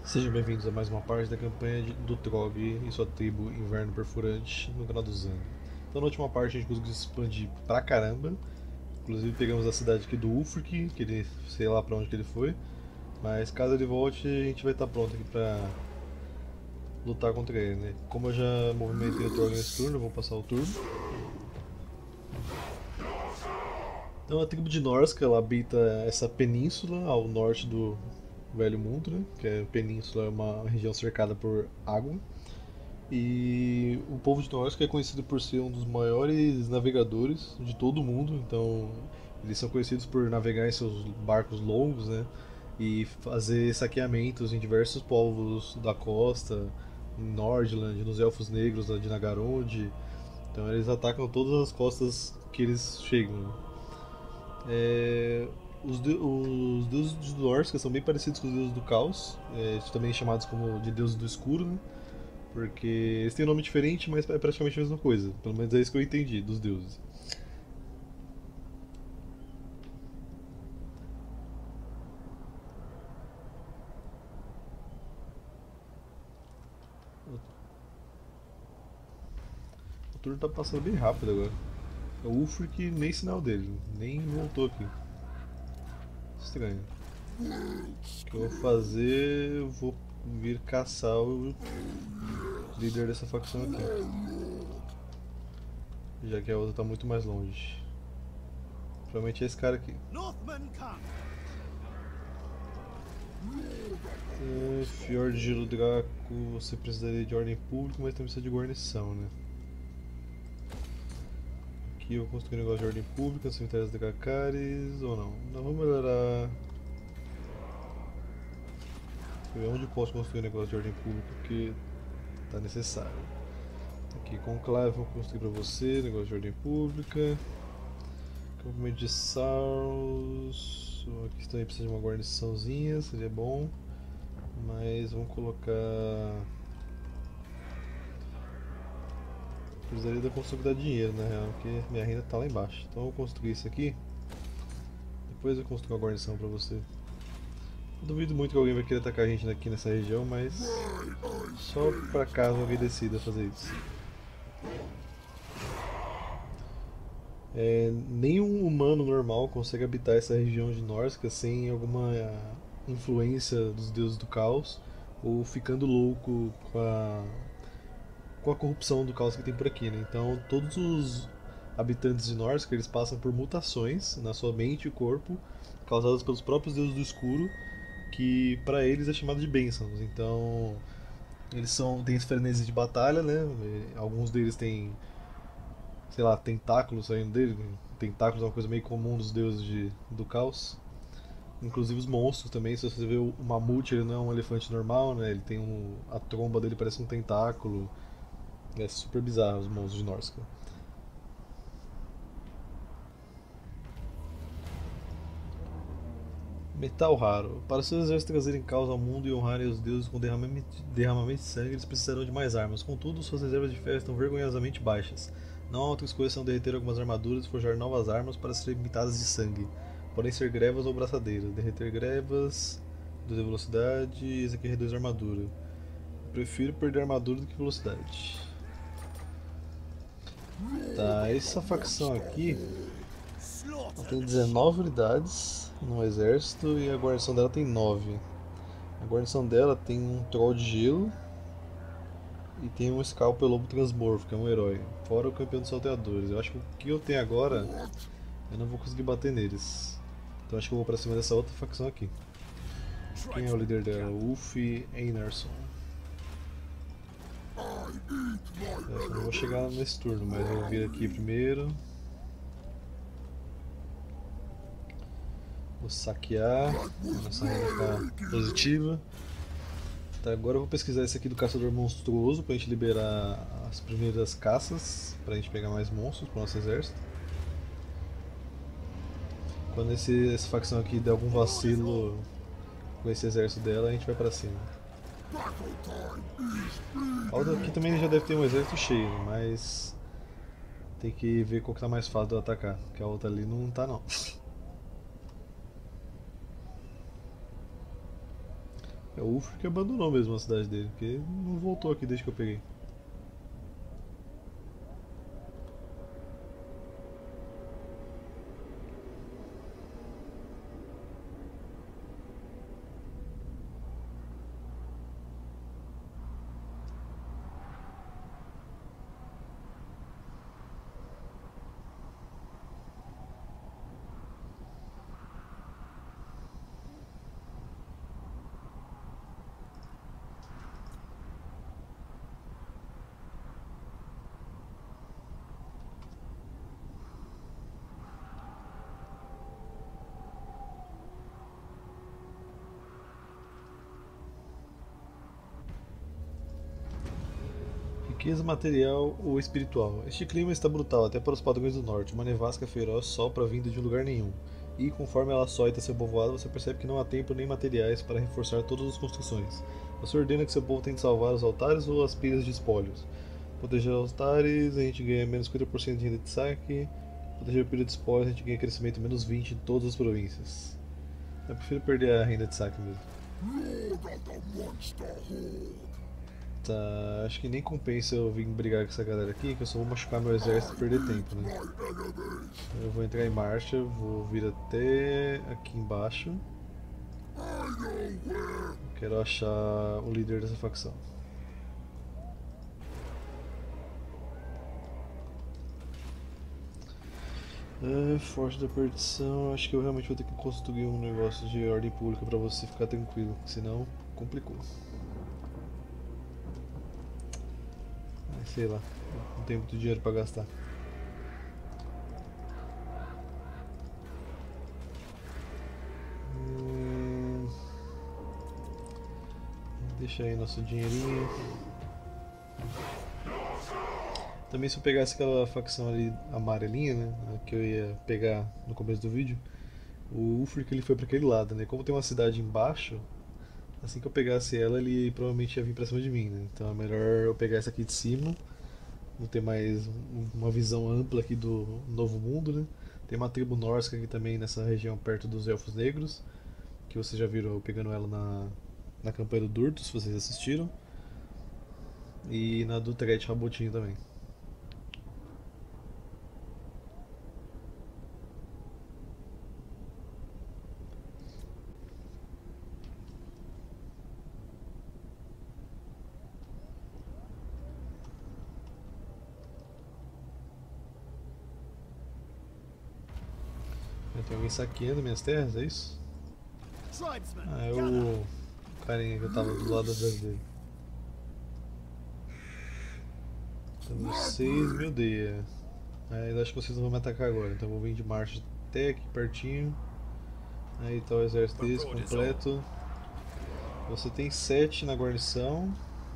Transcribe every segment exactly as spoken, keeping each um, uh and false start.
Sejam bem-vindos a mais uma parte da campanha de- do Trog e sua tribo Inverno Perfurante no canal do Zang. Então, na última parte, a gente conseguiu se expandir pra caramba. Inclusive, pegamos a cidade aqui do Ulfric, que ele sei lá pra onde que ele foi. Mas caso ele volte, a gente vai estar pronto aqui pra lutar contra ele, né? Como eu já movimentei o Trog nesse turno, eu vou passar o turno. Então, a tribo de Norsca, ela habita essa península ao norte do Velho Mundo, né? Que é a península, é uma região cercada por água. E o povo de Norsca é conhecido por ser um dos maiores navegadores de todo o mundo, então eles são conhecidos por navegar em seus barcos longos, né? E fazer saqueamentos em diversos povos da costa, em Nordland, nos Elfos Negros de Nagaronde. Então eles atacam todas as costas que eles chegam, né? É, os, de- os deuses de Norsca são bem parecidos com os deuses do caos, é, também chamados como de deuses do escuro, né? Porque eles têm um nome diferente, mas é praticamente a mesma coisa. Pelo menos é isso que eu entendi dos deuses. O turno tá passando bem rápido agora. O Ulfric nem sinal dele, nem voltou aqui. Estranho. O que eu vou fazer? Eu vou vir caçar o líder dessa facção aqui. Já que a outra tá muito mais longe. Provavelmente é esse cara aqui. É, Fjord de Gelo Draco, você precisaria de ordem pública, mas também precisa de guarnição, né? Aqui eu vou construir um negócio de ordem pública, cemitérios de Dracarys, ou não? Não, vamos melhorar. Deixa eu ver onde eu posso construir um negócio de ordem pública que está necessário. Aqui, conclave, vou construir para você, negócio de ordem pública. Campamento de Saus. Aqui também precisa de uma guarniçãozinha, seria bom. Mas vamos colocar. Precisaria da construção que dá dinheiro, na real, porque minha renda está lá embaixo. Então eu vou construir isso aqui. Depois eu construo uma guarnição para você. Eu duvido muito que alguém vai querer atacar a gente aqui nessa região, mas só para caso alguém decida fazer isso. É, nenhum humano normal consegue habitar essa região de Norsca sem alguma influência dos deuses do caos ou ficando louco com a, com a corrupção do caos que tem por aqui, né? Então todos os habitantes de Norsca eles passam por mutações na sua mente e corpo causadas pelos próprios deuses do escuro que para eles é chamado de bênçãos. Então eles são têm esse frenesi de batalha, né? Alguns deles têm, sei lá, tentáculos saindo dele. Tentáculos é uma coisa meio comum dos deuses de, do caos. Inclusive os monstros também, se você vê o mamute, ele não é um elefante normal, né? Ele tem um. A tromba dele parece um tentáculo. É super bizarro os monstros de Norsca. Metal raro. Para seus exércitos trazerem causa ao mundo e honrarem os deuses com derramamento derramamento de sangue, eles precisarão de mais armas. Contudo, suas reservas de ferro estão vergonhosamente baixas. Não há outra escolha senão derreter algumas armaduras e forjar novas armas para serem imitadas de sangue. Podem ser grevas ou braçadeiras. Derreter grevas, reduz velocidade e esse aqui reduz a armadura. Prefiro perder armadura do que velocidade. Tá, essa facção aqui ela tem dezenove unidades no exército e a guarnição dela tem nove. A guarnição dela tem um troll de gelo e tem um Scalper Lobo Transmorfo, que é um herói. Fora o campeão dos salteadores. Eu acho que o que eu tenho agora, eu não vou conseguir bater neles. Então acho que eu vou pra cima dessa outra facção aqui. Quem é o líder dela? Ulf Einarsson. Eu acho que eu não vou chegar nesse turno, mas eu vou vir aqui primeiro. Vou saquear, nossa renda ficar positiva. Tá, agora eu vou pesquisar esse aqui do caçador monstruoso pra gente liberar as primeiras caças, pra gente pegar mais monstros pro nosso exército. Quando esse, essa facção aqui der algum vacilo com esse exército dela, a gente vai pra cima. A outra aqui também já deve ter um exército cheio, mas tem que ver qual que tá mais fácil de atacar, que a outra ali não tá não. É o Ulfric que abandonou mesmo a cidade dele, porque não voltou aqui desde que eu peguei. Riqueza material ou espiritual. Este clima está brutal até para os padrões do norte. Uma nevasca feroz sopra vindo de lugar nenhum. E conforme ela soita seu povoado, você percebe que não há tempo nem materiais para reforçar todas as construções. Você ordena que seu povo tente salvar os altares ou as pilhas de espólios. Proteger os altares, a gente ganha menos cinquenta por cento de renda de saque. Proteger a pilha de espólios, a gente ganha crescimento menos vinte em todas as províncias. Eu prefiro perder a renda de saque mesmo. Tá, acho que nem compensa eu vir brigar com essa galera aqui, que eu só vou machucar meu exército e perder tempo, né? Eu vou entrar em marcha, vou vir até aqui embaixo. Quero achar o líder dessa facção. É, Forte da Perdição, acho que eu realmente vou ter que construir um negócio de ordem pública pra você ficar tranquilo, senão complicou. Sei lá, não tenho muito dinheiro pra gastar. Hum, deixa aí nosso dinheirinho. Também se eu pegasse aquela facção ali amarelinha, né, que eu ia pegar no começo do vídeo, o Ulfric ele foi pra aquele lado, né? Como tem uma cidade embaixo, assim que eu pegasse ela, ele provavelmente ia vir pra cima de mim, né? Então é melhor eu pegar essa aqui de cima. Vou ter mais uma visão ampla aqui do novo mundo, né? Tem uma tribo nórdica aqui também nessa região perto dos Elfos Negros, que vocês já viram eu pegando ela na, na campanha do Durto, se vocês assistiram. E na do Tret Rabotinho também. Tem alguém saqueando minhas terras, é isso? Ah, é o carinha que eu tava do lado atrás dele. Então vocês me odeiam. Aí acho que vocês não vão me atacar agora, então eu vou vir de marcha até aqui pertinho. Aí tá o exército desse completo. Você tem sete na guarnição.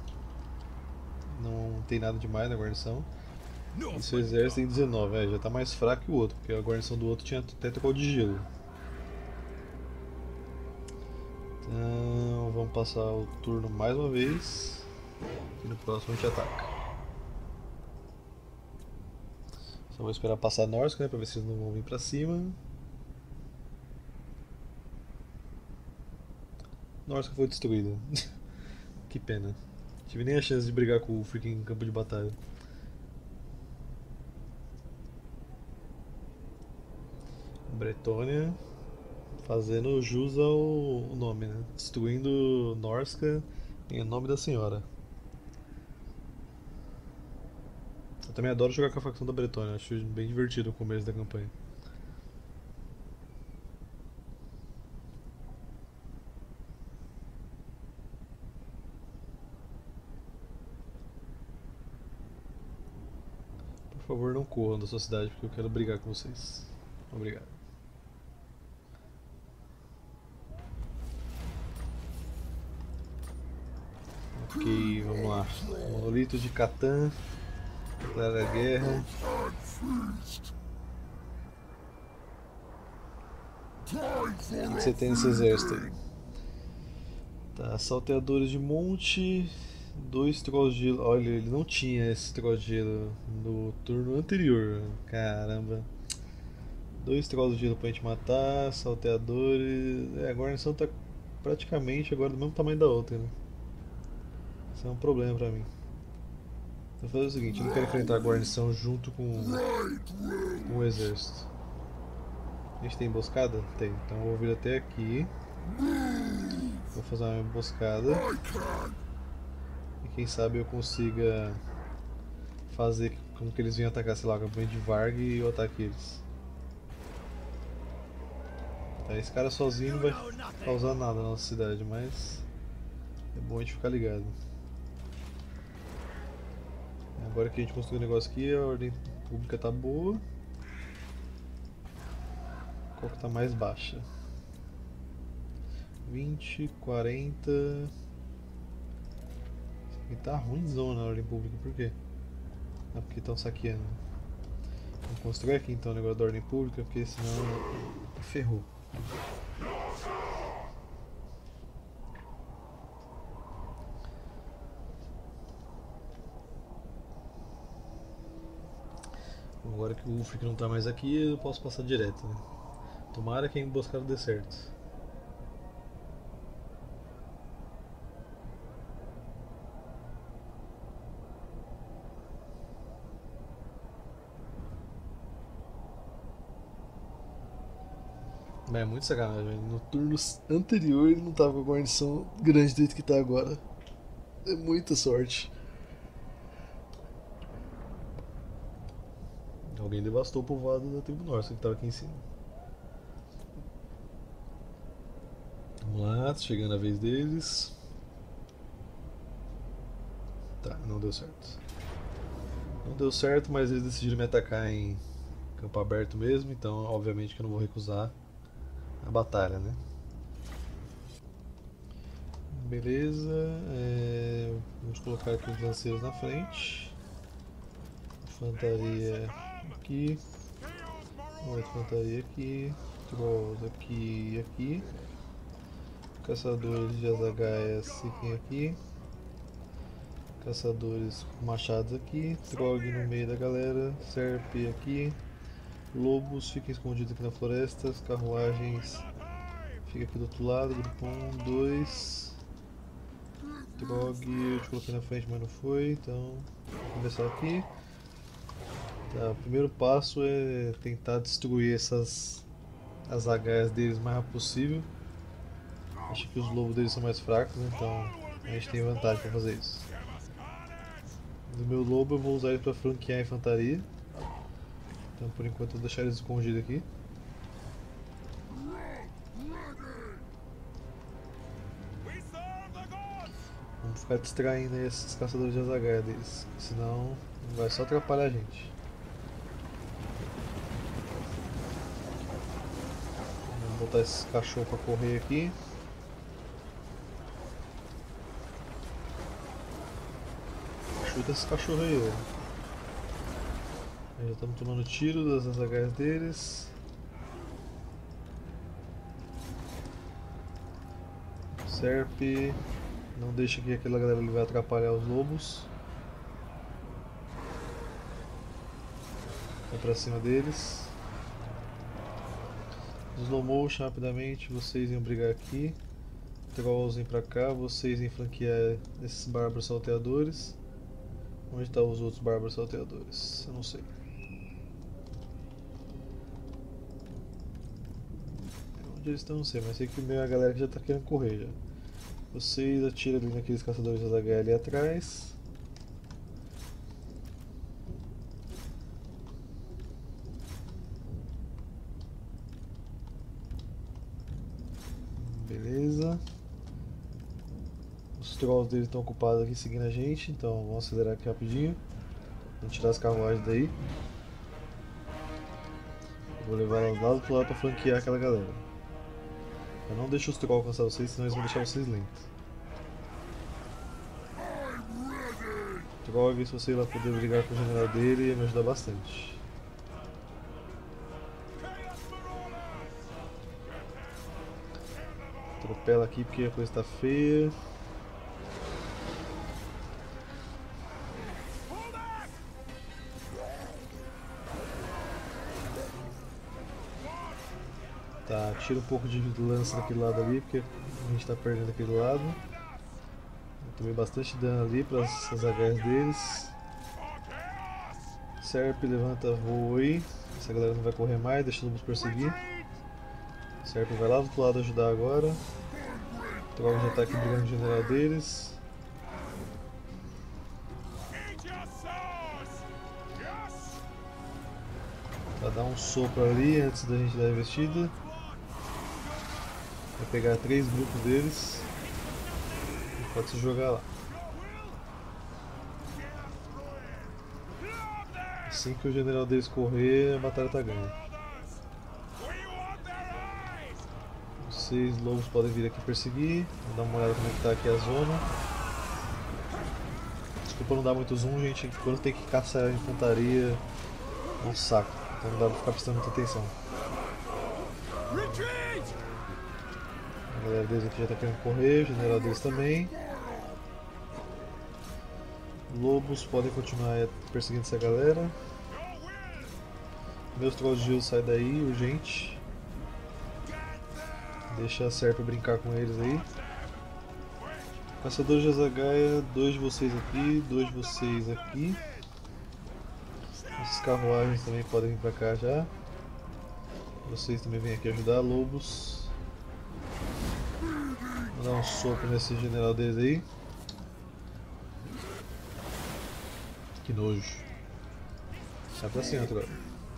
Não tem nada demais na guarnição. E seu exército tem dezenove, é, já tá mais fraco que o outro, porque a guarnição do outro tinha até tocado de gelo. Então vamos passar o turno mais uma vez. E no próximo a gente ataca. Só vou esperar passar a Norsk, né, pra ver se eles não vão vir pra cima. Norsk foi destruída. Que pena. Tive nem a chance de brigar com o Ulfric em campo de batalha. Bretônia fazendo jus ao nome, né? Destruindo Norska em nome da senhora. Eu também adoro jogar com a facção da Bretônia, acho bem divertido o começo da campanha. Por favor, não corram da sua cidade porque eu quero brigar com vocês. Obrigado. Ok, vamos lá. Monolito de Catan. Declara a guerra. O que você tem nesse exército aí? Tá, salteadores de monte. Dois trolls de gelo. Olha, ele não tinha esse troll de gelo no turno anterior. Caramba. Dois trolls de gelo pra gente matar. Salteadores. É, a guarnição tá praticamente agora do mesmo tamanho da outra, né? Isso é um problema pra mim. Então vou fazer o seguinte, eu não quero enfrentar a guarnição junto com, com o exército. A gente tem emboscada? Tem. Então eu vou vir até aqui. Vou fazer uma emboscada. E quem sabe eu consiga fazer com que eles venham atacar, sei lá, o acampamento de Varg e eu ataque eles. Tá, esse cara sozinho não vai causar nada na nossa cidade, mas é bom a gente ficar ligado. Agora que a gente construiu o negócio aqui, a ordem pública tá boa. Qual que tá mais baixa? vinte, quarenta. Isso aqui tá ruimzão na ordem pública, por quê? Ah, porque estão saqueando. Vamos construir aqui então o negócio da ordem pública, porque senão ferrou. Agora que o Ulfric não tá mais aqui, eu posso passar direto, né? Tomara que a emboscada dê certo. Mas é muito sacanagem, velho. No turno anterior ele não tava com a guarnição grande do jeito que tá agora. É muita sorte. Alguém devastou o povoado da tribo Norte que tava aqui em cima. Vamos lá, tá chegando a vez deles. Tá, não deu certo. Não deu certo, mas eles decidiram me atacar em campo aberto mesmo, então obviamente que eu não vou recusar a batalha, né? Beleza, é... vamos colocar aqui os lanceiros na frente. Infantaria aqui. Uma infantaria aqui. Trolls aqui e aqui. Caçadores de azagaias fiquem aqui. Caçadores com machados aqui. Trog no meio da galera. Serp aqui. Lobos fiquem escondidos aqui na floresta. As carruagens fica aqui do outro lado. Grupo um, dois. Trog eu te coloquei na frente, mas não foi. Então vou começar aqui. Tá, o primeiro passo é tentar destruir essas as agaias deles o mais rápido possível. Acho que os lobos deles são mais fracos, né? Então a gente tem vantagem para fazer isso. Do meu lobo eu vou usar ele para flanquear a infantaria. Então por enquanto eu vou deixar eles escondidos aqui. Vamos ficar distraindo aí esses caçadores de azagaia deles, senão vai só atrapalhar a gente. Vamos botar esses cachorros para correr aqui. Chuta esses cachorros aí, velho. Já estamos tomando tiro das azagaias deles. Serp, não deixa que aquela galera vai atrapalhar os lobos. Vai pra cima deles. Slow motion rapidamente, vocês iam brigar aqui. Trolls vêm pra cá, vocês iam flanquear esses bárbaros salteadores. Onde estão os outros bárbaros salteadores? Eu não sei. Onde eles estão, não sei, mas sei que a galera que já está querendo correr já. Vocês atiram ali naqueles caçadores de azagaia ali atrás. Beleza. Os trolls deles estão ocupados aqui seguindo a gente, então vamos acelerar aqui rapidinho. Vamos tirar as carruagens daí. Vou levar elas lá do outro lado para flanquear aquela galera. Eu não deixo os trolls alcançar vocês, senão eles vão deixar vocês lentos. Trog, se você ir lá poder brigar com o general dele, ia me ajudar bastante. Atropela aqui porque a coisa está feia. Tá, tira um pouco de lança daquele lado ali, porque A gente tá perdendo aquele lado. Eu tomei bastante dano ali para as H S deles. Serp, levanta, voa aí. Essa galera não vai correr mais, deixa os perseguir. Serp vai lá do outro lado ajudar agora. O Troll já tá aqui brigando com o general deles. Vai dar um sopro ali antes da gente dar a investida. Vai pegar três grupos deles. E pode se jogar lá. Assim que o general deles correr, a batalha tá ganha. Vocês lobos podem vir aqui perseguir. Vou dar uma olhada como é que tá aqui a zona. Desculpa não dar muito zoom, gente. Quando tem que caçar a infantaria é um saco. Então não dá pra ficar prestando muita atenção. A galera deles aqui já tá querendo correr, o general deles também. Lobos podem continuar perseguindo essa galera. Meus trolls de gelo saem daí, urgente. Deixa a Serpa brincar com eles aí. Caçadores de Azagaia, dois de vocês aqui, dois de vocês aqui. Essas carruagens também podem vir pra cá já. Vocês também vêm aqui ajudar, lobos. Vou dar um soco nesse general deles aí. Que nojo. Sai pra cima agora.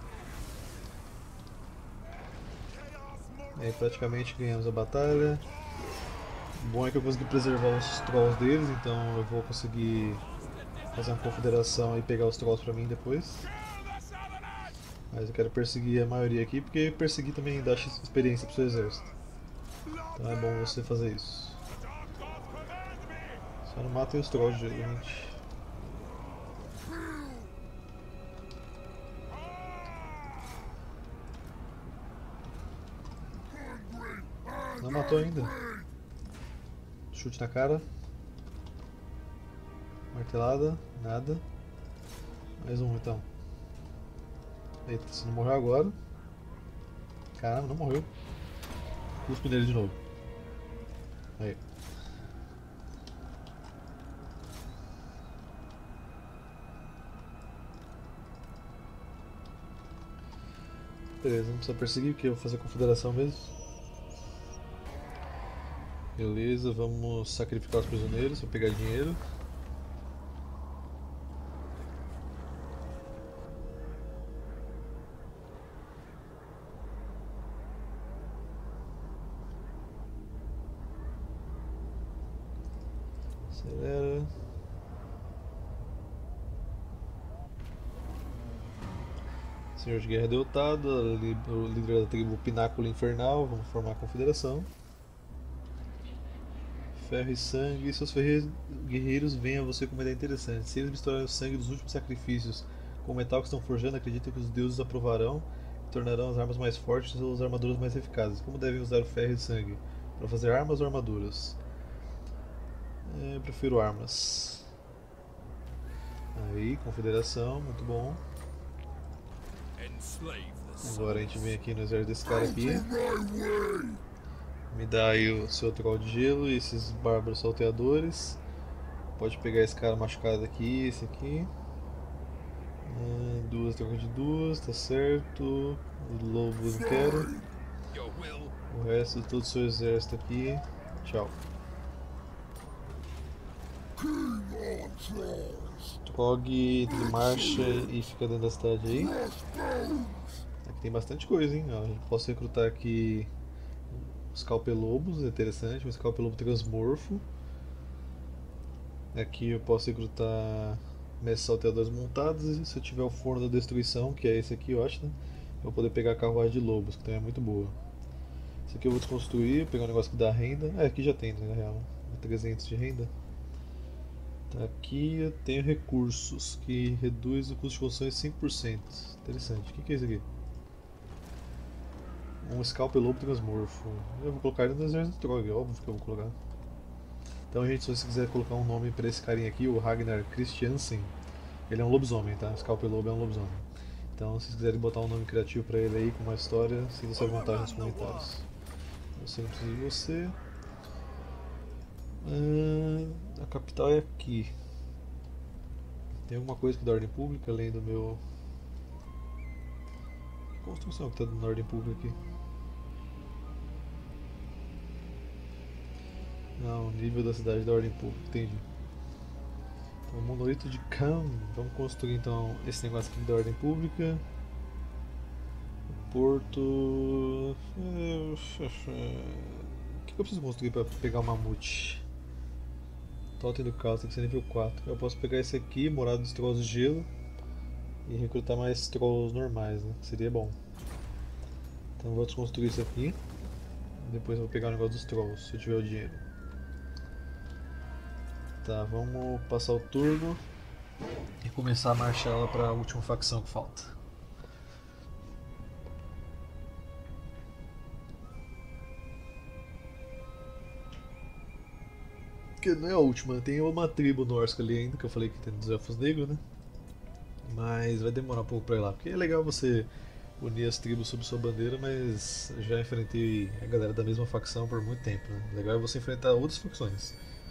E aí praticamente ganhamos a batalha. O bom é que eu consegui preservar os trolls deles, então eu vou conseguir fazer uma confederação e pegar os trolls pra mim depois. Mas eu quero perseguir a maioria aqui, porque perseguir também dá experiência pro seu exército. Então é bom você fazer isso. Só não matem os trolls, gente. Não matou ainda. Chute na cara. Martelada. Nada. Mais um então. Eita, você não morreu agora. Caramba, não morreu. Cuspe nele de novo. Aí. Beleza, não precisa perseguir porque eu vou fazer a confederação mesmo. Beleza, vamos sacrificar os prisioneiros para pegar dinheiro. Acelera. Senhor de guerra derrotado, o líder da tribo Pináculo Infernal, vamos formar a confederação. Ferro e sangue, seus guerreiros veem a você com uma ideia interessante. Se eles misturarem o sangue dos últimos sacrifícios com o metal que estão forjando, acreditam que os deuses aprovarão e tornarão as armas mais fortes e as armaduras mais eficazes. Como devem usar o ferro e sangue? Para fazer armas ou armaduras? É, prefiro armas. Aí, confederação, muito bom. Agora a gente vem aqui no exército desse cara aqui. Me dá aí o seu troll de gelo e esses bárbaros salteadores. Pode pegar esse cara machucado aqui, esse aqui. Duas trocas de duas, tá certo. O lobo não quero. O resto de todo o seu exército aqui. Tchau. Trog entre marcha e fica dentro da cidade aí. Aqui tem bastante coisa, hein? Ó, posso recrutar aqui os Scalpelobos, é interessante, um Scalpelobo transmorfo. Aqui eu posso recrutar mestres salteadores montados e se eu tiver o forno da destruição, que é esse aqui, eu acho, né? Eu vou poder pegar a carruagem de lobos, que também é muito boa. Esse aqui eu vou desconstruir, pegar um negócio que dá renda. É, aqui já tem, né, na real, trezentos de renda. Tá, aqui eu tenho recursos que reduz o custo de construção em cinco por cento. Interessante. O que, que é isso aqui? Um Scalpelobo transmorfo. Eu vou colocar ele no exército Trog, óbvio que eu vou colocar. Então, gente, se você quiser colocar um nome pra esse carinha aqui, o Ragnar Christiansen, ele é um lobisomem, tá? Scalpelobo é um lobisomem. Então, se vocês quiserem botar um nome criativo pra ele aí, com uma história, sinta-se à vontade nos comentários. Você não precisa de você. capital é aqui. Tem alguma coisa aqui da ordem pública além do meu. Que construção que tá dando ordem pública aqui? Não, nível da cidade da ordem pública, entendi. Então, monolito de Khan. Vamos construir então esse negócio aqui da ordem pública. Porto. O que eu preciso construir para pegar o mamute? Totem do caos tem que ser nível quatro. Eu posso pegar esse aqui, morada dos trolls de gelo, e recrutar mais trolls normais, né? Seria bom. Então eu vou desconstruir isso aqui. Depois eu vou pegar o negócio dos trolls, se eu tiver o dinheiro. Tá, vamos passar o turno e começar a marchar lá para a última facção que falta. Que não é a última, tem uma tribo nórdica ali ainda que eu falei que tem dos elfos negros, né? Mas vai demorar um pouco pra ir lá, porque é legal você unir as tribos sob sua bandeira, mas já enfrentei a galera da mesma facção por muito tempo, né? Legal é você enfrentar outras facções.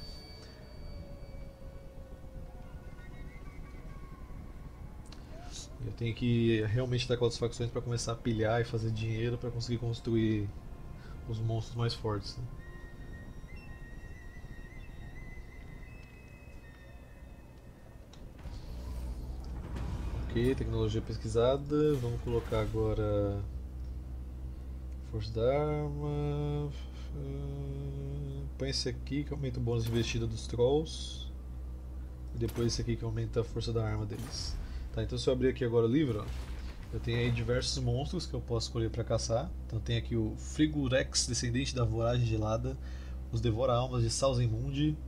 Eu tenho que realmente estar com outras facções para começar a pilhar e fazer dinheiro para conseguir construir os monstros mais fortes, né? Ok, tecnologia pesquisada. Vamos colocar agora força da arma. Põe esse aqui que aumenta o bônus de investida dos trolls. E depois esse aqui que aumenta a força da arma deles. Tá, então se eu abrir aqui agora o livro, ó, eu tenho aí diversos monstros que eu posso escolher para caçar. Então tem aqui o Frigurex, descendente da voragem gelada, os devora-almas de Salzenmundi,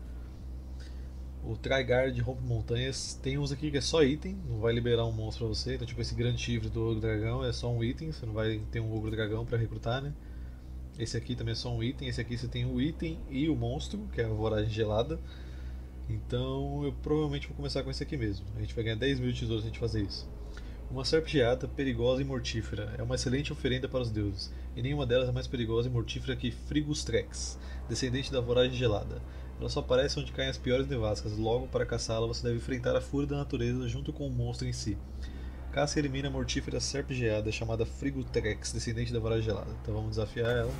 o Trigard rompe montanhas. Tem uns aqui que é só item, não vai liberar um monstro pra você. Então tipo esse grande chifre do ogro dragão é só um item, você não vai ter um ogro dragão para recrutar, né? Esse aqui também é só um item, esse aqui você tem o item e o monstro, que é a voragem gelada. Então eu provavelmente vou começar com esse aqui mesmo. A gente vai ganhar dez mil tesouros se a gente fazer isso. Uma serpe geada, perigosa e mortífera. É uma excelente oferenda para os deuses. E nenhuma delas é mais perigosa e mortífera que Frigustrex, descendente da voragem gelada. Ela só aparece onde caem as piores nevascas. Logo, para caçá-la, você deve enfrentar a fúria da natureza junto com o monstro em si. Caça e elimina a mortífera serpe geada chamada Frigustrex, descendente da voragem gelada. Então vamos desafiar ela.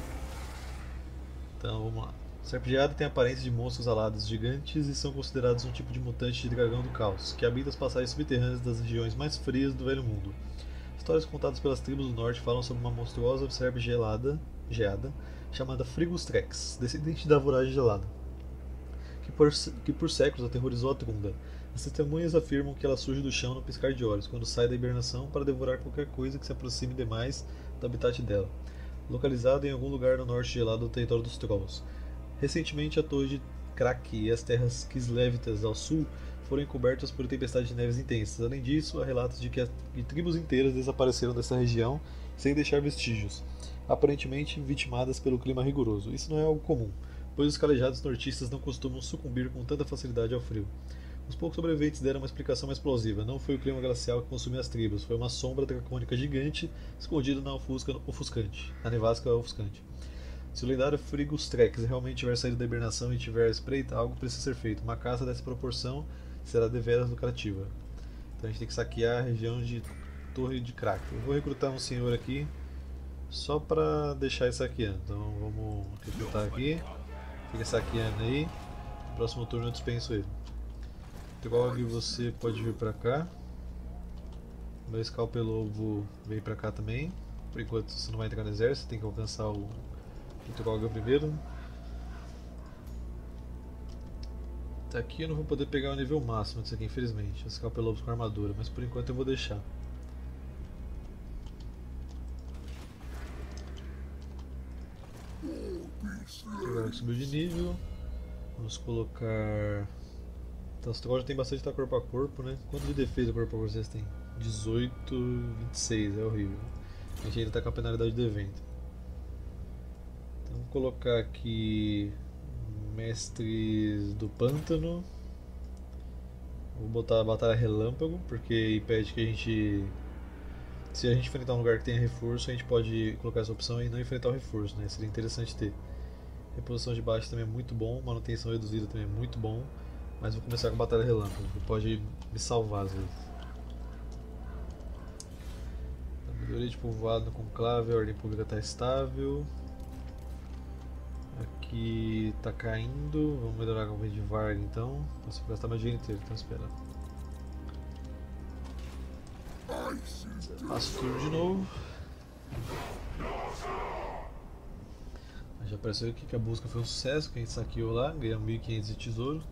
Então vamos lá. Serpgeada tem a aparência de monstros alados gigantes e são considerados um tipo de mutante de dragão do caos, que habita as passagens subterrâneas das regiões mais frias do Velho Mundo. Histórias contadas pelas tribos do norte falam sobre uma monstruosa serpe gelada, geada chamada Frigustrex, descendente da voragem gelada, que por, que por séculos aterrorizou a Trunda. As testemunhas afirmam que ela surge do chão no piscar de olhos, quando sai da hibernação para devorar qualquer coisa que se aproxime demais do habitat dela, localizada em algum lugar no norte gelado do território dos Trolls. Recentemente, a torre de Krak e as terras Kislevitas ao sul foram encobertas por tempestades de neves intensas. Além disso, há relatos de que, a, que tribos inteiras desapareceram dessa região sem deixar vestígios, aparentemente vitimadas pelo clima rigoroso. Isso não é algo comum, pois os calejados nortistas não costumam sucumbir com tanta facilidade ao frio. Os poucos sobreviventes deram uma explicação mais plausível. Não foi o clima glacial que consumiu as tribos, foi uma sombra dracônica gigante escondida na ofusca ofuscante, na nevasca ofuscante. Se o lendário Frigustrex realmente tiver saído da hibernação e tiver espreita, algo precisa ser feito. Uma caça dessa proporção será deveras lucrativa. Então a gente tem que saquear a região de Torre de Krak. Eu vou recrutar um senhor aqui só para deixar ele saqueando. Então vamos recrutar aqui. Fica saqueando aí. No próximo turno eu dispenso ele. Trog, você pode vir para cá. O meu Scalpelobo vem para cá também. Por enquanto você não vai entrar no exército, tem que alcançar o o Trog primeiro. Tá aqui eu não vou poder pegar o nível máximo disso aqui, infelizmente. Os Scalpelobos com armadura, mas por enquanto eu vou deixar. O Trog subiu de nível. Vamos colocar. Então, os Trolls já tem bastante da corpo a corpo, né? Quanto de defesa corpo a corpo vocês têm? dezoito, vinte e seis, é horrível. A gente ainda tá com a penalidade do evento. Vamos colocar aqui mestres do pântano. Vou botar a batalha relâmpago, porque impede que a gente, se a gente enfrentar um lugar que tenha reforço, a gente pode colocar essa opção e não enfrentar o reforço, né? Seria interessante ter. Reposição de baixo também é muito bom, manutenção reduzida também é muito bom. Mas vou começar com Batalha Relâmpago, que pode me salvar às vezes. Melhoria de povoado no conclave, a ordem pública está estável. Aqui está caindo, vamos melhorar com o de Varg então. Nossa, vou gastar mais dinheiro inteiro, então espera. Passo tudo de novo. Já apareceu aqui que a busca foi um sucesso, que a gente saqueou lá, ganhamos mil e quinhentos de tesouro.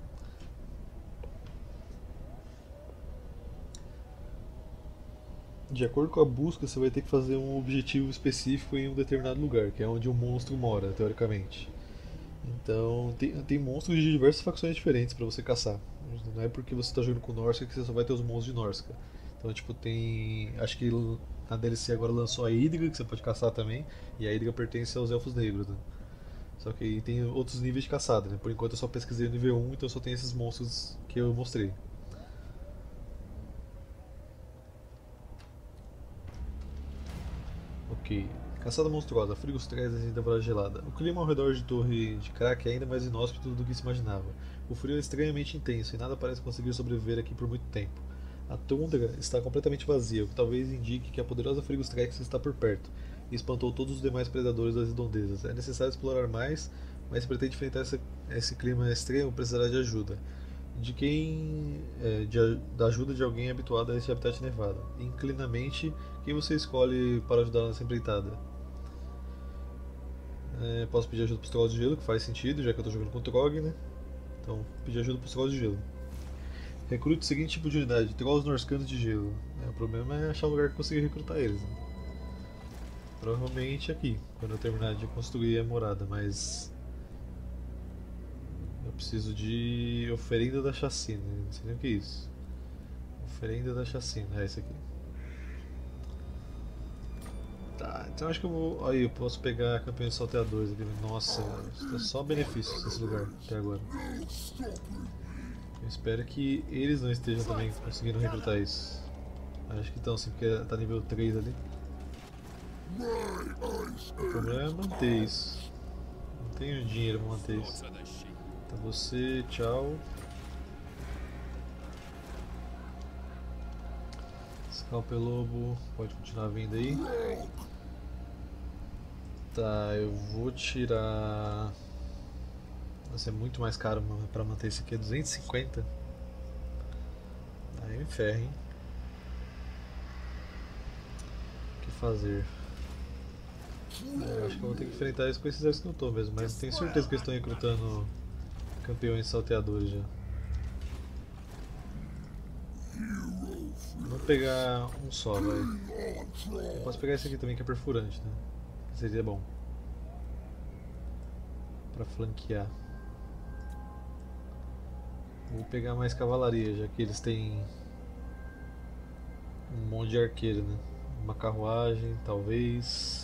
De acordo com a busca, você vai ter que fazer um objetivo específico em um determinado lugar, que é onde o monstro mora, teoricamente. Então, tem, tem monstros de diversas facções diferentes para você caçar. Não é porque você está jogando com Norsca que você só vai ter os monstros de Norsca. Então, tipo, tem. Acho que na D L C agora lançou a Hydra, que você pode caçar também, e a Hydra pertence aos Elfos Negros, né? Só que aí tem outros níveis de caçada, né? Por enquanto eu só pesquisei o nível um, então só tem esses monstros que eu mostrei. Ok. Caçada monstruosa, frigos trazem e temporada gelada. O clima ao redor de Torre de Crack é ainda mais inóspito do que se imaginava. O frio é estranhamente intenso e nada parece conseguir sobreviver aqui por muito tempo. A tundra está completamente vazia, o que talvez indique que a poderosa Frigos Trax está por perto e espantou todos os demais predadores das redondezas. É necessário explorar mais, mas se pretende enfrentar esse, esse clima extremo precisará de ajuda. De quem é, de, da ajuda de alguém habituado a este habitat nevado. Inclinamente, quem você escolhe para ajudar nessa empreitada? É, posso pedir ajuda para os trolls de gelo, que faz sentido, já que eu estou jogando com o Trog, né? Então, pedir ajuda para os trolls de gelo. Recrute o seguinte tipo de unidade: trolls norscanos de gelo. É, o problema é achar um lugar que consiga recrutar eles. Né? Provavelmente aqui, quando eu terminar de construir a morada, mas eu preciso de oferenda da chacina. Não sei nem o que é isso. Oferenda da chacina, é esse aqui. Tá, então acho que eu vou. Aí, eu posso pegar campeões salteadores aqui. Nossa, é só benefícios nesse lugar até agora. Eu espero que eles não estejam também conseguindo recrutar isso. Acho que estão sim, porque tá nível três ali. O problema é manter isso. Não tenho dinheiro pra manter isso. Então você, tchau. Scalpelobo, pode continuar vindo aí. Tá, eu vou tirar. Nossa, é muito mais caro pra manter esse aqui, é duzentos e cinquenta. Aí me ferra, hein? O que fazer? É, eu acho que eu vou ter que enfrentar isso com esses exércitos que eu tô mesmo, mas tenho certeza que eles estão recrutando campeões salteadores já. Vou pegar um só, vai. Eu posso pegar esse aqui também que é perfurante, né? Que seria bom. Pra flanquear. Vou pegar mais cavalaria, já que eles têm um monte de arqueiro, né? Uma carruagem, talvez.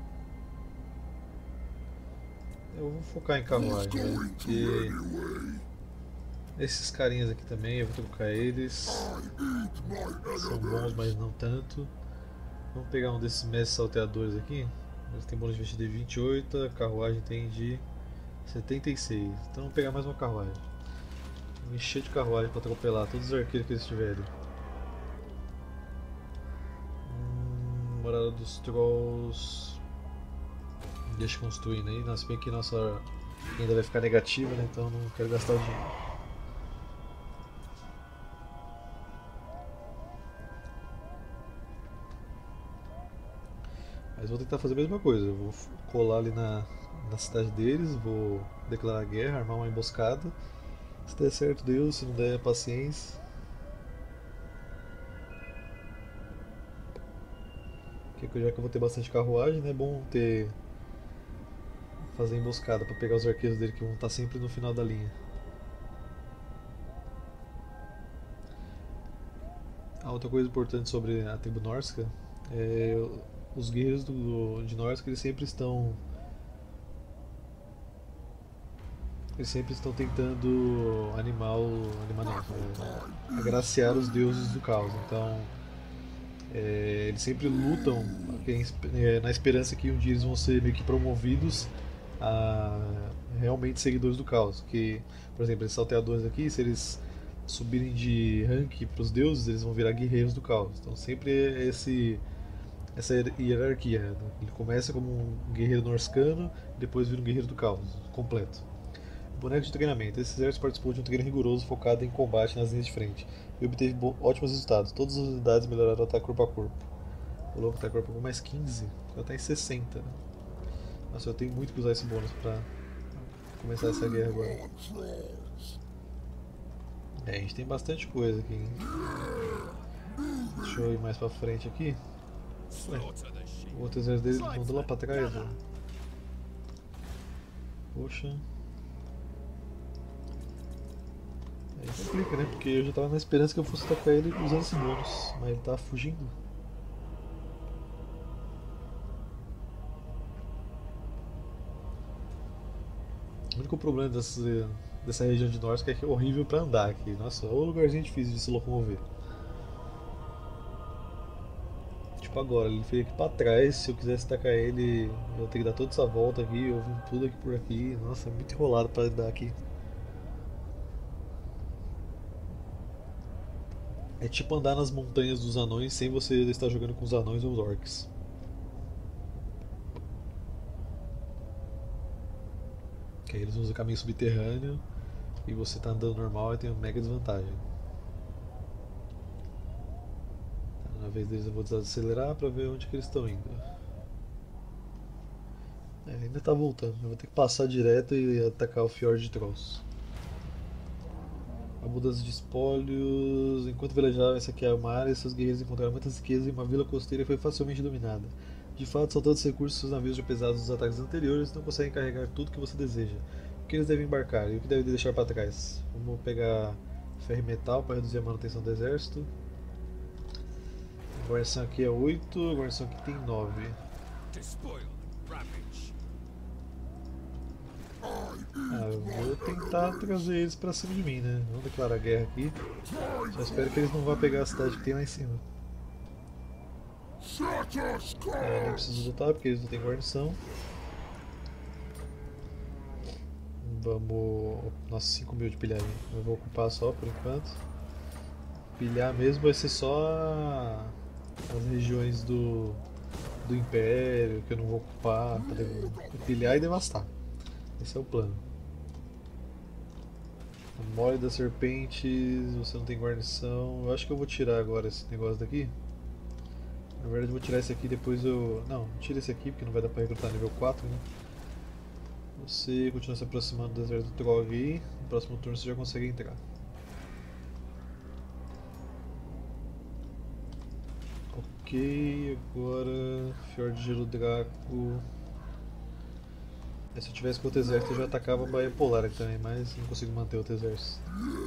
Eu vou focar em carruagem, né? Porque esses carinhas aqui também, eu vou trocar eles. São bons, mas não tanto. Vamos pegar um desses mestres salteadores aqui. Eles têm bônus de investida de vinte e oito, a carruagem tem de setenta e seis. Então vamos pegar mais uma carruagem. Vou encher de carruagem para atropelar todos os arqueiros que eles tiverem. Hum, morada dos Trolls. Deixa construindo aí. Nossa, bem que nossa ainda vai ficar negativa, né? Então não quero gastar o dinheiro. Mas vou tentar fazer a mesma coisa. Eu vou colar ali na, na cidade deles, vou declarar guerra, armar uma emboscada. Se der certo, Deus. Se não der, paciência. Porque já que eu vou ter bastante carruagem, né? É bom ter. Fazer emboscada para pegar os arqueiros dele que vão estar sempre no final da linha. A outra coisa importante sobre a tribo Norsca é os guerreiros do, de Norsca, eles sempre estão eles sempre estão tentando animar o animar não, é, agraciar os deuses do caos. Então é, eles sempre lutam é, na esperança que um dia eles vão ser meio que promovidos a realmente seguidores do caos. Que, por exemplo, esses salteadores aqui, se eles subirem de rank para os deuses, eles vão virar guerreiros do caos. Então sempre é esse essa hierarquia, né? Ele começa como um guerreiro norscano, depois vira um guerreiro do caos completo. Boneco de treinamento. Esse exército participou de um treino rigoroso focado em combate nas linhas de frente e obteve ótimos resultados. Todas as unidades melhoraram o ataque corpo a corpo. O louco ataque corpo a corpo mais quinze, já está em sessenta. Nossa, eu tenho muito que usar esse bônus pra começar essa guerra agora. É, a gente tem bastante coisa aqui, hein? Deixa eu ir mais pra frente aqui. Ué, o outro exército deles mandou lá pra trás, ó. Poxa. Aí complica, né? Porque eu já tava na esperança que eu fosse atacar ele usando esse bônus, mas ele tá fugindo. O único problema dessa, dessa região de Norsk é que é horrível pra andar aqui. Nossa, é o lugarzinho difícil de se locomover. Tipo agora, ele veio aqui pra trás, se eu quisesse tacar ele, eu ia ter que dar toda essa volta aqui, eu vim tudo aqui por aqui. Nossa, é muito enrolado pra andar aqui. É tipo andar nas montanhas dos anões sem você estar jogando com os anões ou os orcs. Que aí eles usam caminho subterrâneo e você tá andando normal e tem uma mega desvantagem. Tá, na vez deles eu vou desacelerar pra ver onde que eles estão indo. É, ele ainda tá voltando, eu vou ter que passar direto e atacar o Fjord de Trolls. A mudança de espólios. Enquanto velejavam essa aqui é uma área, seus guerreiros encontraram muitas riquezas e uma vila costeira foi facilmente dominada. De fato, são tantos recursos que seus navios já pesados dos ataques anteriores não conseguem carregar tudo que você deseja. O que eles devem embarcar e o que devem deixar para trás? Vamos pegar ferro e metal para reduzir a manutenção do exército. A guarnição aqui é oito, a guarnição aqui tem nove. Ah, eu vou tentar trazer eles pra cima de mim, né? Vamos declarar guerra aqui. Só espero que eles não vão pegar a cidade que tem lá em cima. É, nem preciso lutar porque eles não têm guarnição. Vamos. Nossa, cinco mil de pilhagem. Eu vou ocupar só por enquanto. Pilhar mesmo vai ser só as regiões do, do Império que eu não vou ocupar. Para pilhar e devastar. Esse é o plano. A Mole das Serpentes, você não tem guarnição. Eu acho que eu vou tirar agora esse negócio daqui. Na verdade eu vou tirar esse aqui depois eu... Não, tira esse aqui porque não vai dar pra recrutar nível quatro, né? Você continua se aproximando do deserto do Trog aí. No próximo turno você já consegue entrar. Ok, agora... Fjord de Gelo Draco... Se eu tivesse com outro exército eu já atacava a Baía Polar aqui também, mas não consigo manter outro exército.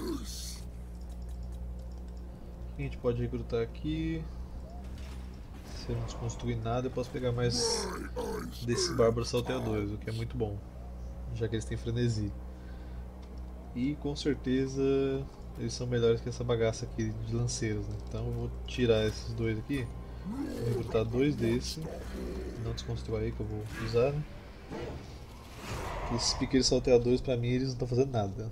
O que a gente pode recrutar aqui? Se eu não desconstruir nada eu posso pegar mais desses bárbaros salteadores, o que é muito bom, já que eles têm frenesi. E com certeza eles são melhores que essa bagaça aqui de lanceiros, né? Então eu vou tirar esses dois aqui, vou recrutar dois desses, não desconstruir aí que eu vou usar, né? Esses pequenos salteadores pra mim eles não estão fazendo nada.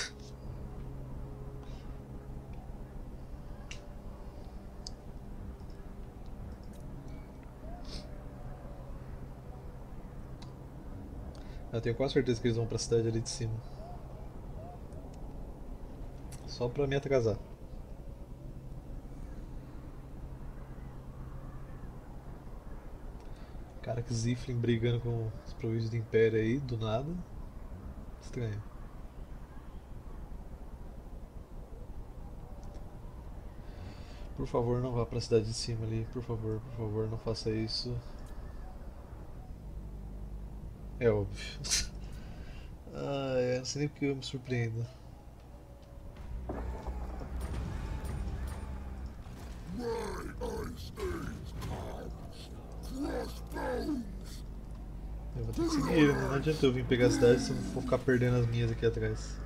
Eu tenho quase certeza que eles vão pra cidade ali de cima. Só pra me atrasar. Cara, que Ziflin brigando com os províncios do Império aí, do nada. Estranho. Por favor, não vá pra cidade de cima ali. Por favor, por favor, não faça isso. É óbvio. Ah, é, não sei nem porque eu me surpreendo. Eu vou ter que seguir ele, né? Não adianta eu vir pegar a cidade se eu for ficar perdendo as minhas aqui atrás.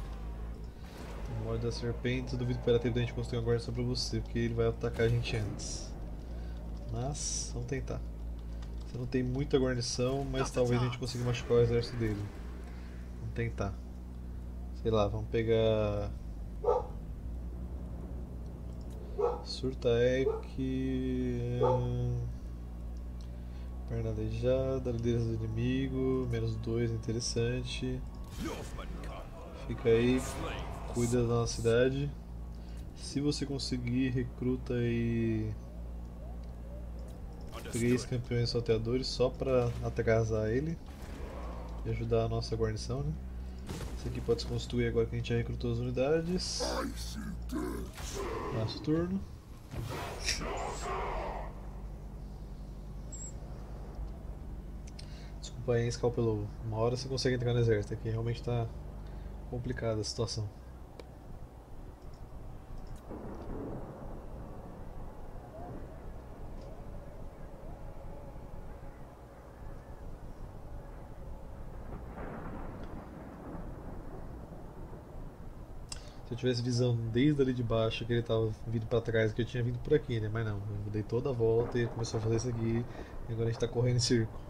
O Morde das Serpentes, eu duvido que vai ter tempo da gente construir uma guarnição pra você, porque ele vai atacar a gente antes. Mas, vamos tentar. Você não tem muita guarnição, mas talvez a gente consiga machucar o exército dele. Vamos tentar. Sei lá, vamos pegar... Surtaek... Perna aleijada, liderança do inimigo, menos dois, interessante. Fica aí, cuida da nossa cidade. Se você conseguir, recruta aí três campeões salteadores só pra atrasar ele e ajudar a nossa guarnição, né? Esse aqui pode se construir agora que a gente já recrutou as unidades. Nosso turno. Desculpa aí, Scalpelovo. Uma hora você consegue entrar no exército, aqui realmente está complicada a situação. Se eu tivesse visão desde ali de baixo que ele estava vindo para trás, que eu tinha vindo por aqui, né? Mas não, eu dei toda a volta e ele começou a fazer isso aqui e agora a gente está correndo em círculo.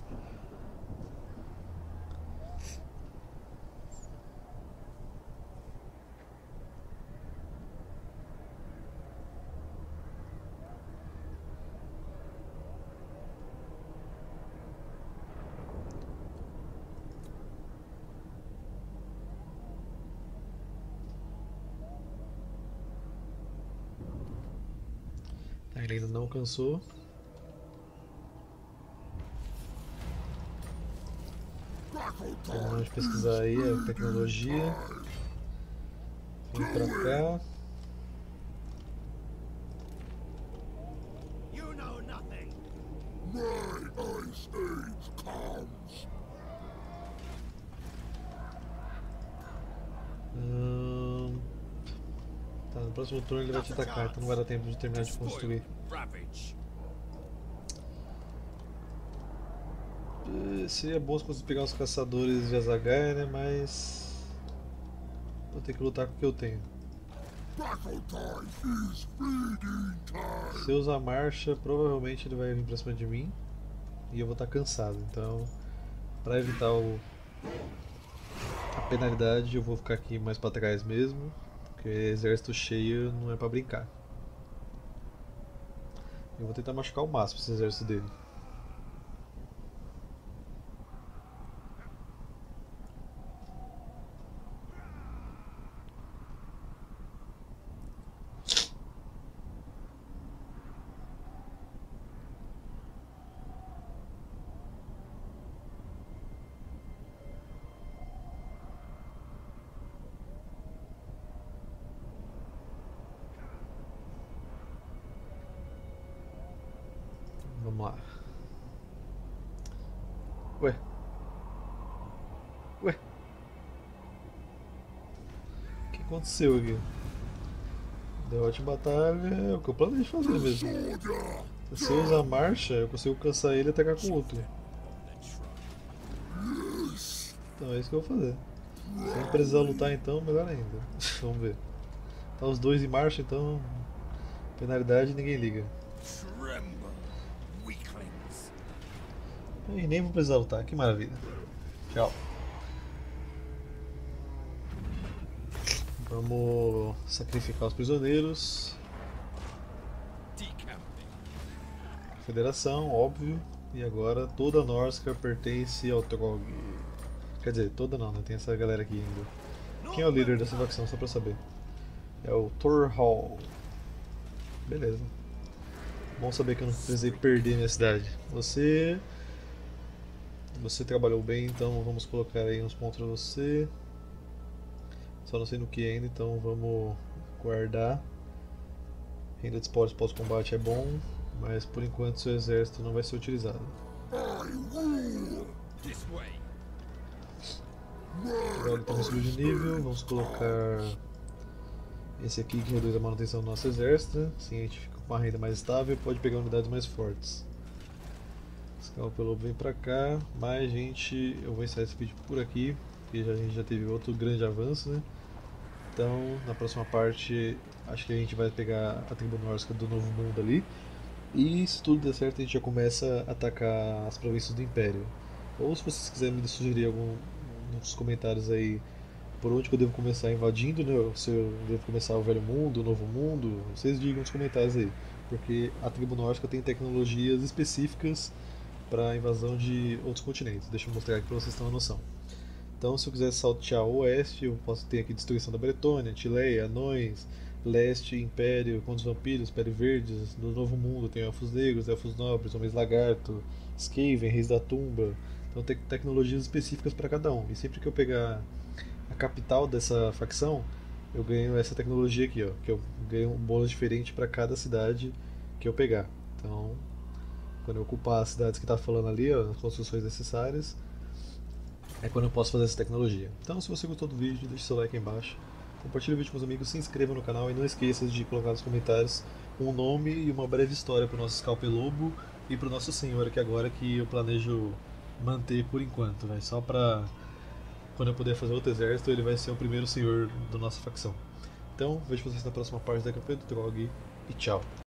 Tá, ele ainda não alcançou. Terminamos de pesquisar aí a tecnologia. Vem pra cá. Hum... Tá, no próximo turno ele vai te atacar, então não vai dar tempo de terminar de construir. Seria bom se conseguir pegar uns caçadores de Azagaia, né? Mas vou ter que lutar com o que eu tenho. Se eu usar marcha, provavelmente ele vai vir pra cima de mim e eu vou estar cansado. Então, para evitar o... a penalidade, eu vou ficar aqui mais para trás mesmo, porque exército cheio não é para brincar. Eu vou tentar machucar o máximo esse exército dele. Vamos lá. Ué. Ué. O que aconteceu aqui? Derrote em batalha é o que eu planejei fazer mesmo. Se eu usar marcha, eu consigo cansar ele e atacar com outro. Então é isso que eu vou fazer. Se eu precisar lutar então, melhor ainda. Vamos ver. Tá os dois em marcha, então penalidade ninguém liga. E nem vou precisar lutar, que maravilha. Tchau. Vamos sacrificar os prisioneiros. Federação, óbvio. E agora toda a Norsca pertence ao Trog. Quer dizer, toda não, né? Tem essa galera aqui ainda. Quem é o líder dessa facção, só pra saber? É o Thorhall. Beleza. Bom saber que eu não precisei perder minha cidade. Você... Você trabalhou bem, então vamos colocar aí uns pontos pra você. Só não sei no que ainda, então vamos guardar. Renda de esportes pós-combate é bom, mas por enquanto seu exército não vai ser utilizado. Agora ele também subiu de nível, vamos colocar esse aqui que reduz a manutenção do nosso exército, né? Assim a gente fica com uma renda mais estável e pode pegar unidades mais fortes. Scalpelovo vem pra cá, mas gente, eu vou encerrar esse vídeo por aqui, porque já, a gente já teve outro grande avanço, né? Então, na próxima parte, acho que a gente vai pegar a tribo nórdica do Novo Mundo ali. E se tudo der certo, a gente já começa a atacar as províncias do Império. Ou se vocês quiserem me sugerir algum nos comentários aí por onde que eu devo começar invadindo, né? Se eu devo começar o Velho Mundo, o Novo Mundo, vocês digam nos comentários aí. Porque a tribo nórdica tem tecnologias específicas para a invasão de outros continentes. Deixa eu mostrar aqui para vocês terem uma noção. Então, se eu quiser saltear o oeste, eu posso ter aqui destruição da Bretônia, Tileia, Anões, leste, Império, Contos Vampiros, Império Verdes. No Novo Mundo tem Elfos Negros, Elfos Nobres, Homens Lagarto, Skaven, Reis da Tumba. Então tem tecnologias específicas para cada um. E sempre que eu pegar a capital dessa facção, eu ganho essa tecnologia aqui, ó, que eu ganho um bônus diferente para cada cidade que eu pegar. Então, quando eu ocupar as cidades que tá falando ali, ó, as construções necessárias, é quando eu posso fazer essa tecnologia. Então, se você gostou do vídeo, deixe seu like aí embaixo, compartilhe o vídeo com os amigos, se inscreva no canal e não esqueça de colocar nos comentários um nome e uma breve história para o nosso Scalper Lobo e para o nosso senhor aqui agora, que eu planejo manter por enquanto, véio, só para quando eu puder fazer outro exército, ele vai ser o primeiro senhor da nossa facção. Então, vejo vocês na próxima parte da campanha do Trog e tchau.